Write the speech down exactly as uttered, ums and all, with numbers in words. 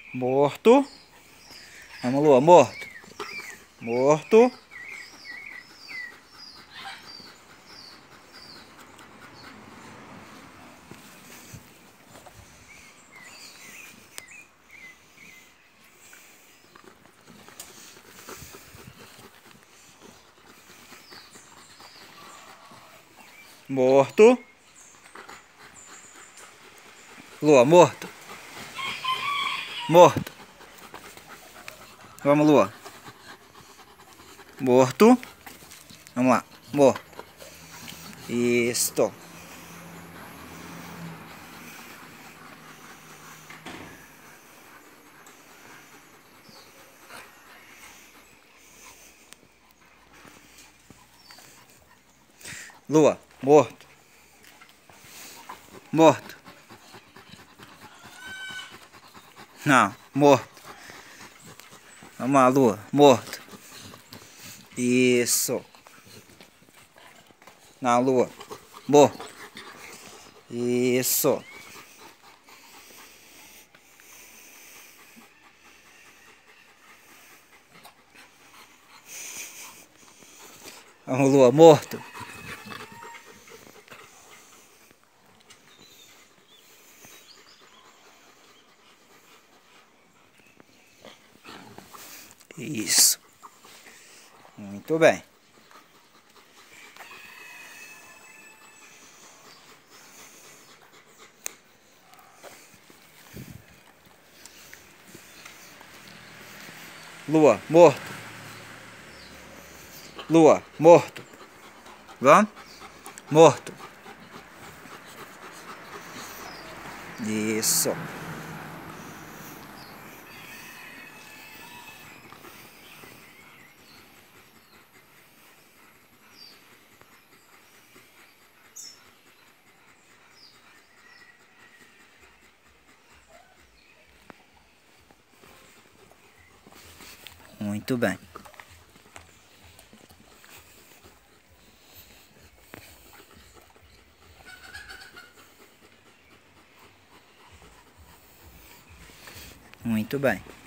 Morto. Vamos, Lua. Morto. Morto. Morto. Lua, morto. Morto. Vamos, Lua. Morto. Vamos lá. Morto. Isto. Lua, morto. Morto. Não, morto. Vamos lá, Lua, morto. Isso. Não, Lua, morto. Isso. Vamos, Lua, morto. Isso. Muito bem. Lua, morto. Lua, morto. Vamos? Morto. Isso. Muito bem. Muito bem.